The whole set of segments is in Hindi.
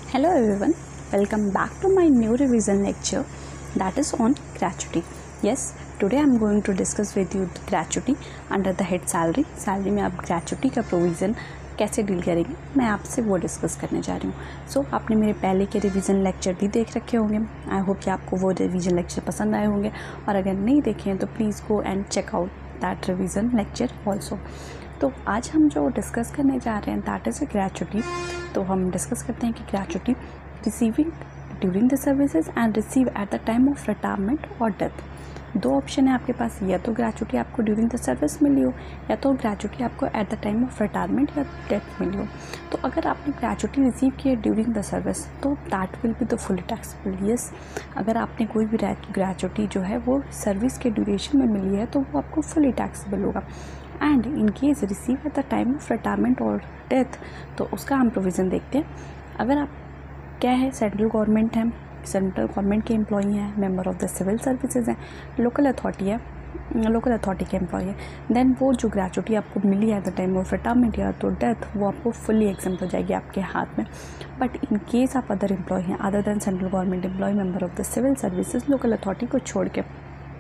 Hello everyone, welcome back to my new revision lecture that is on gratuity. Yes, today I am going to discuss with you gratuity under the head salary. Salary में आप gratuity का प्रोविज़न कैसे डील करेंगे मैं आपसे वो डिस्कस करने जा रही हूँ. सो आपने मेरे पहले के रिवीजन लेक्चर भी देख रखे होंगे. आई होप कि आपको वो रिवीजन लेक्चर पसंद आए होंगे और अगर नहीं देखे हैं तो please go and check out that revision lecture also. तो आज हम जो डिस्कस करने जा रहे हैं दैट इज़ अ ग्रेचुटी. तो हम डिस्कस करते हैं कि gratuity receiving during the services and receive at the time of retirement और डेथ. दो ऑप्शन है आपके पास, या तो ग्रेचुटी आपको ड्यूरिंग द सर्विस मिली हो या तो ग्रेचुटी आपको at the time of retirement या डेथ मिली हो. तो अगर आपने ग्रेचुटी रिसीव की है ड्यूरिंग द सर्विस तो that will be the fully taxable. Yes, अगर आपने कोई भी ग्रेचुटी जो है वो सर्विस के ड्यूरेशन में मिली है तो वो आपको फुली टैक्सेबल होगा. And in case receive at the time of retirement और डेथ तो उसका हम प्रोविज़न देखते हैं. अगर आप क्या है सेंट्रल गवर्नमेंट है, सेंट्रल गवर्नमेंट के एम्प्लॉई हैं, member of the civil services हैं, लोकल अथॉरिटी है, लोकल अथॉरिटी के एम्प्लॉई है, देन वो जो ग्रेचुटी आपको मिली है at the time of retirement या तो डेथ वो आपको फुल्ली एग्जेम्प्ट हो जाएगी आपके हाथ में. बट इन केस आप अदर एम्प्लॉय हैं other than central government employ, member of the civil services, local authority को छोड़ के,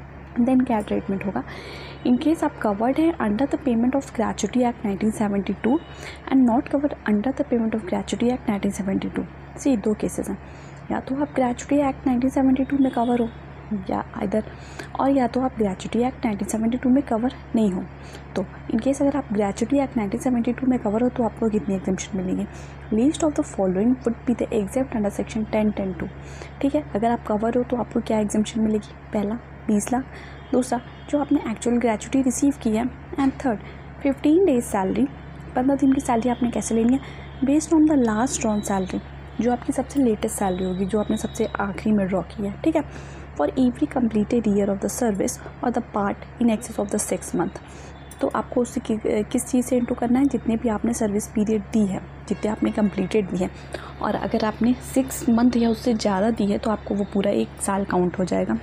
देन क्या ट्रीटमेंट होगा. इन केस आप कवर्ड है under the payment of gratuity act 1972 and not covered under the payment of gratuity act 1972. See दो केसेस हैं, या तो आप ग्रेचुटी एक्ट 1972 में कवर हो या इधर, और या तो आप ग्रेचुटी एक्ट 1972 में कवर नहीं हो. तो इन केस अगर आप ग्रेचुटी एक्ट 1972 में कवर हो तो आपको कितनी एग्जेम्पशन मिलेगी. Least of the following would be the exempt under section 10(10)(2). ठीक है, अगर आप कवर हो तो आपको क्या एग्जेम्पशन मिलेगी. पहला 20 लाख, दूसरा जो आपने एक्चुअल ग्रेचुटी रिसीव की है, एंड थर्ड 15 डेज सैलरी, 15 दिन की सैलरी आपने कैसे लेनी है based on the last drawn salary, जो आपकी सबसे लेटेस्ट सैलरी होगी जो आपने सबसे आखिरी में ड्रॉ की है. ठीक है, for every completed year of the service और the part in excess of the 6 month. तो आपको उससे किस चीज़ से इंटू करना है, जितने भी आपने सर्विस पीरियड दी है, जितने आपने कंप्लीटेड दी है, और अगर आपने 6 मंथ या उससे ज़्यादा दी है तो आपको वो पूरा 1 साल काउंट हो जाएगा.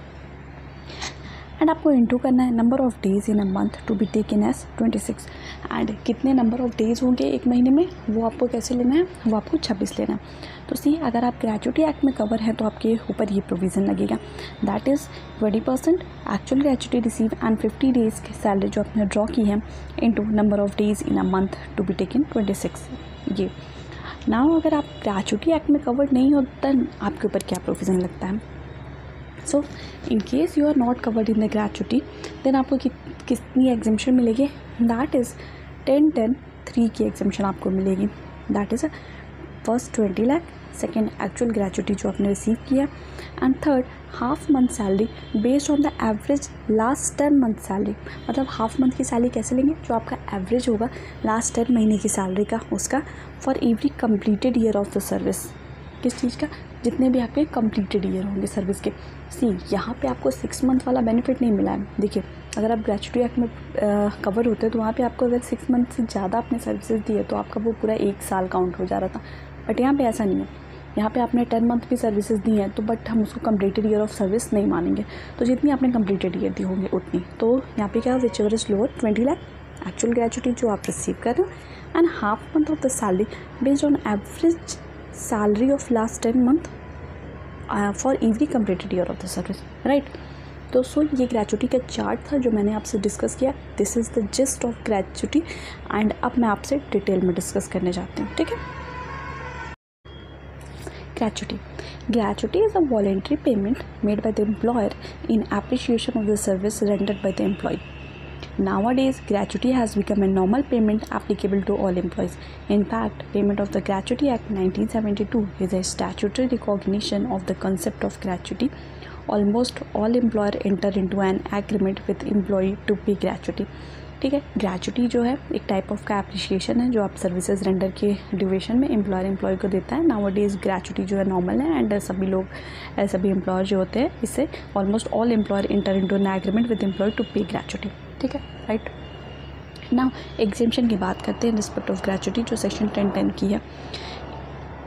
एंड आपको इंटू करना है number of days in a month to be taken as 26. And कितने नंबर ऑफ़ डेज़ होंगे एक महीने में वो आपको कैसे लेना है, वो आपको 26 लेना है. तो सी अगर आप ग्रेचुटी एक्ट में कवर हैं तो आपके ऊपर ये प्रोविज़न लगेगा, that is 20% actual gratuity receive and 50 days की सैलरी जो आपने ड्रॉ की है into number of days in a month to be taken 26. ये नाउ अगर आप ग्रेचुटी एक्ट में कवर्ड नहीं हो देन आपके ऊपर क्या प्रोविज़न लगता है. So in case you are not covered in the gratuity then आपको कितनी एग्जेम्पशन मिलेगी, दैट इज़ 10(10)(3) की एग्जेम्पशन आपको मिलेगी. That is first 20 lakh, second actual gratuity जो आपने रिसीव किया, and third half month salary based on the average last 10 month salary. मतलब हाफ मंथ की सैलरी कैसे लेंगे, जो आपका एवरेज होगा लास्ट 10 महीने की सैलरी का, उसका for every completed year of the service. किस चीज़ का, जितने भी आपके कंप्लीटेड ईयर होंगे सर्विस के. सी यहाँ पे आपको 6 मंथ वाला बेनिफिट नहीं मिला है. देखिए अगर आप ग्रेचुटी एक्ट में कवर होते हैं तो वहाँ पे आपको अगर 6 मंथ से ज़्यादा आपने सर्विसेज दी है तो आपका वो पूरा 1 साल काउंट हो जा रहा था. बट यहाँ पे ऐसा नहीं है, यहाँ पे आपने 10 मंथ भी सर्विसेज दी हैं तो बट हम उसको कंप्लीटेड ईयर ऑफ सर्विस नहीं मानेंगे. तो जितनी आपने कंप्लीटेड ईयर दी होंगे उतनी. तो यहाँ पे क्या whichever is lower 20 lakh actual gratuity जो आप रिसीव कर रहे हो and half month of the salary based on average salary of last 10 month for every completed year of the service. Right, तो सो ये ग्रेचुटी का चार्ट था जो मैंने आपसे डिस्कस किया. This is the gist of gratuity and अब मैं आपसे डिटेल में डिस्कस करने जाती हूँ. ठीक है, gratuity is a voluntary payment made by the employer in appreciation of the service rendered by the employee. Nowadays, gratuity has become a normal payment applicable to all employees. In fact, payment of the Gratuity Act 1972 is a statutory recognition of the concept of gratuity. Almost all employer enter into an agreement with employee to pay gratuity. ठीक है, ग्रेचुटी जो है एक टाइप ऑफ का एप्रिशिएशन है जो आप सर्विसेज रेंडर के ड्यूरेशन में एम्प्लॉयर एम्प्लॉय को देता है. नाउअडेज ग्रेचुटी जो है नॉर्मल है एंड सभी एम्प्लॉयर जो होते हैं इससे almost all employer enter into an agreement with employee to pay gratuity. ठीक है, राइट. नाउ एग्जेम्पशन की बात करते हैं रिस्पेक्ट ऑफ ग्रेचुटी जो सेक्शन 10(10) की है.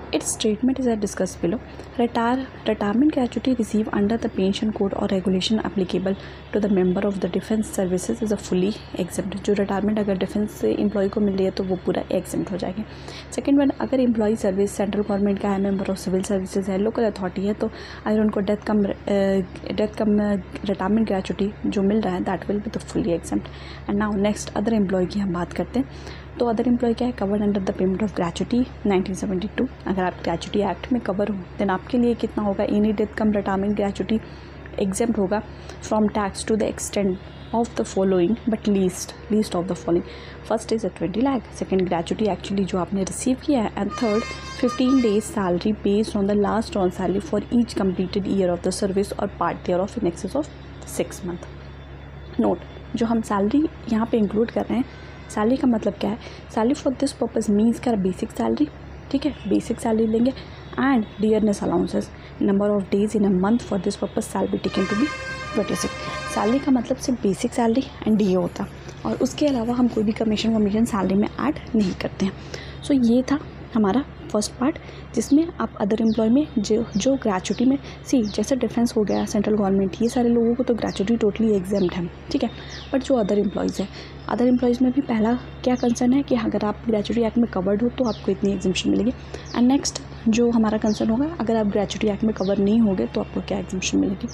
Its treatment is as discussed below. Retirement gratuity received under the pension code or regulation applicable to the member of the defense services is a fully exempt. जो रिटायरमेंट अगर डिफेंस से एम्प्लॉय को मिल रही है तो वो पूरा एग्जेम्प्ट हो जाएगी. सेकेंड वन, अगर एम्प्लॉय सर्विस सेंट्रल गवर्नमेंट का है, मेंबर ऑफ सिविल सर्विसेज है, लोकल अथॉरिटी है, तो अगर उनको डेथ कम रिटायरमेंट ग्रेचुटी जो मिल रहा है that will be the fully exempt. And now next other employee की हम बात करते हैं. तो अदर एम्प्लॉय क्या है, covered under the payment of gratuity 1972. अगर आप ग्रेचुटी एक्ट में कवर हो देन आपके लिए कितना होगा, any death cum retirement gratuity exempt होगा from tax to the extent of the following but least of the following. First is a 20 lakh, second gratuity actually जो आपने रिसीव किया है, and third 15 days salary based on the last on salary for each completed year of the service or part thereof in excess of 6 month. Note, जो हम सैलरी यहाँ पे इंक्लूड कर रहे हैं, सैलरी का मतलब क्या है, salary for this purpose means का बेसिक सैलरी, ठीक है, बेसिक सैलरी लेंगे and dearness allowances, number of days in a month for this purpose salary taken to be 26. Salary का मतलब सिर्फ बेसिक सैलरी एंड डी होता है और उसके अलावा हम कोई भी कमीशन वमीशन सैलरी में ऐड नहीं करते हैं. सो ये था हमारा फर्स्ट पार्ट जिसमें आप अदर एम्प्लॉय में जो ग्रेचुटी में जैसे डिफेंस हो गया, सेंट्रल गवर्नमेंट, ये सारे लोगों को तो ग्रेचुटी टोटली एग्जेम्प्ट है, ठीक है. बट जो अदर एम्प्लॉयज़ है, अदर एम्प्लॉयज़ में भी पहला क्या कंसर्न है कि अगर आप ग्रेचुटी एक्ट में कवर्ड हो तो आपको इतनी एग्जेम्पशन मिलेगी. एंड नेक्स्ट जो हमारा कंसर्न होगा, अगर आप ग्रेचुटी एक्ट में कवर नहीं होगे तो आपको क्या एग्जेम्पशन मिलेगी.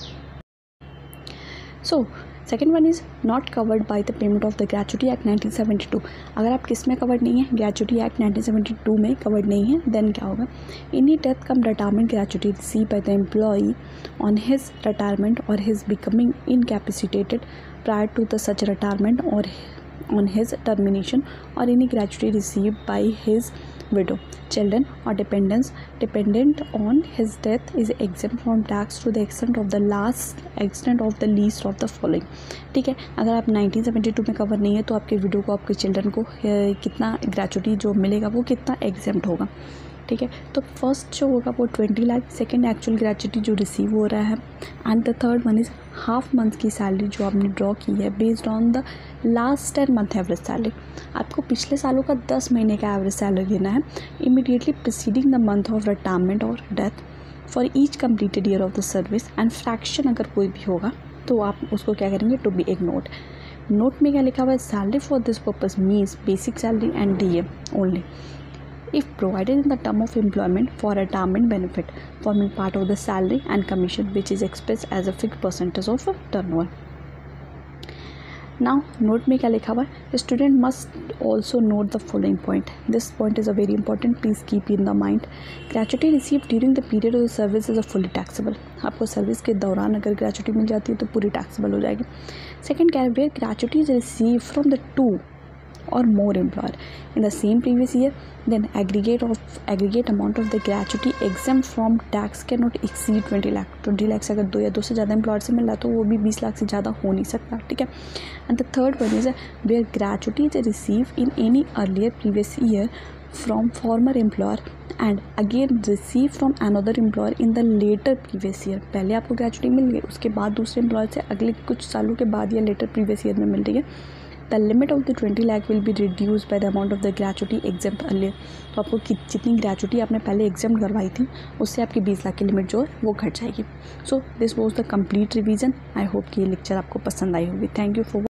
So second one is not covered by the payment of the gratuity act 1972. अगर आप किस में कवर्ड नहीं है, ग्रेचुटी एक्ट 1972 में कवर्ड नहीं है, देन क्या होगा, any death cum retirement gratuity receive by the employee on his retirement or his becoming incapacitated prior to the such retirement or on his termination or any gratuity received by his widow, children or dependent on his death is exempt from tax to the extent of the least of the following. ठीक है, अगर आप 1972 में कवर नहीं है तो आपके विडो को, आपके चिल्ड्रन को कितना ग्रेचुटी जो मिलेगा वो कितना एग्जेम्प्ट होगा, ठीक है. तो फर्स्ट जो होगा वो 20 लाख, सेकेंड एक्चुअल ग्रेचुटी जो रिसीव हो रहा है, and the third one is half month की सैलरी जो आपने ड्रॉ की है based on the last 10 month average salary. आपको पिछले सालों का 10 महीने का एवरेज सैलरी देना है immediately preceding the month of retirement और death for each completed year of the service, and fraction अगर कोई भी होगा तो आप उसको क्या करेंगे, टू बी इग्नोर्ड. नोट में क्या लिखा हुआ है, salary for this purpose means basic salary and DA only if provided in the term of employment for retirement benefit forming part of the salary and commission which is expressed as a fixed percentage of turnover. Now note में क्या लिखा हुआ है, student must also note the following point. This point is a very important, please keep in the mind. Gratuity received during the period of the service is a fully taxable. आपको सर्विस के दौरान अगर ग्रेचुटी मिल जाती है तो पूरी टैक्सेबल हो जाएगी. सेकेंड क्या है, where gratuity is receive from the 2 or more employer in the same previous year, then aggregate amount of the gratuity exempt from tax cannot exceed 20 lakh. 20 lakh से अगर 2 या 2 से ज़्यादा एम्प्लॉयर से मिल रहा तो वो भी 20 लाख से ज़्यादा हो नहीं सकता, ठीक है. And the third one is where gratuity is receive in any earlier previous year from former employer and again receive from another employer in the later previous year. पहले आपको ग्रेचुटी मिल गई, उसके बाद दूसरे एम्प्लॉयर से अगले कुछ सालों के बाद या लेटर प्रीवियस ईयर में मिल रही है. The limit of the 20 lakh will be reduced by the amount of the gratuity exempt earlier. तो आपको जितनी ग्रेचुटी आपने पहले एग्जाम करवाई थी उससे आपकी 20 लाख की लिमिट जो है वो घट जाएगी. So this was the complete revision. I hope कि ये लेक्चर आपको पसंद आई होगी. Thank you for